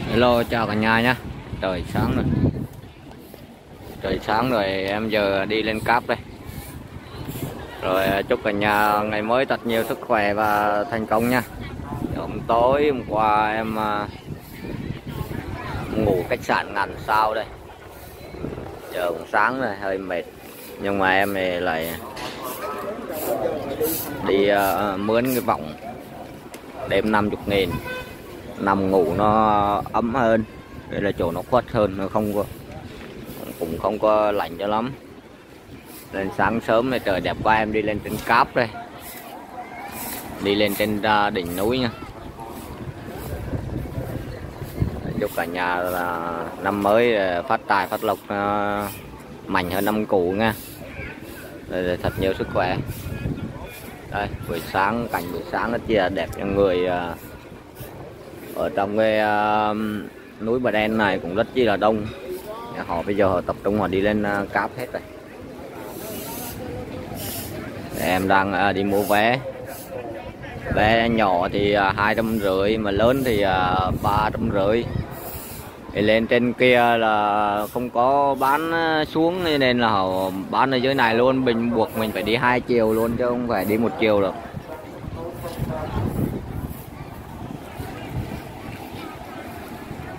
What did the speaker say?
Hello, chào cả nhà nhé. Trời sáng rồi. Trời sáng rồi, em giờ đi lên cáp đây. Rồi chúc cả nhà ngày mới thật nhiều sức khỏe và thành công nha. Hôm tối hôm qua em ngủ khách sạn Ngàn Sao đây. Giờ cũng sáng rồi, hơi mệt. Nhưng mà em thì lại đi mướn cái võng đêm 50.000. Nằm ngủ nó ấm hơn. Đây là chỗ nó khuất hơn, nó cũng không có lạnh cho lắm. Lên sáng sớm thì trời đẹp quá, em đi lên trên cáp đây, đi lên trên đỉnh núi nha. Chúc cả nhà là năm mới phát tài phát lộc, mạnh hơn năm cũ nha. Rồi thật nhiều sức khỏe. Đây buổi sáng, cảnh buổi sáng rất là đẹp cho người. Ở trong cái núi Bà Đen này cũng rất chi là đông. Họ bây giờ họ tập trung họ đi lên cáp hết rồi. Em đang đi mua vé. Vé nhỏ thì 250, mà lớn thì 350. Thì lên trên kia là không có bán xuống, nên là họ bán ở dưới này luôn. Mình buộc mình phải đi 2 chiều luôn chứ không phải đi 1 chiều được.